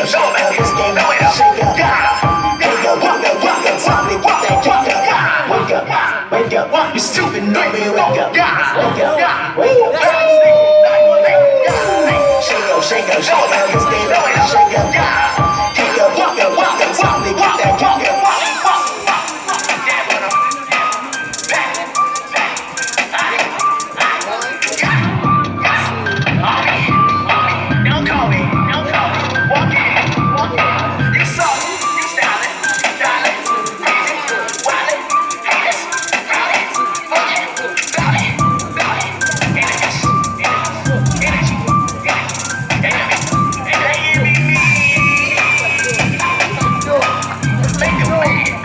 Wake up, you stupid nigga, wake up, wake up, wake up. Shake up, cause they know it, shake up. Kick up, time to get that kick up. Don't call me, walk in, you saw me, you stylin', darling, easy, wildin', haters, rowdy, fuckin', ballin', energy, make a way.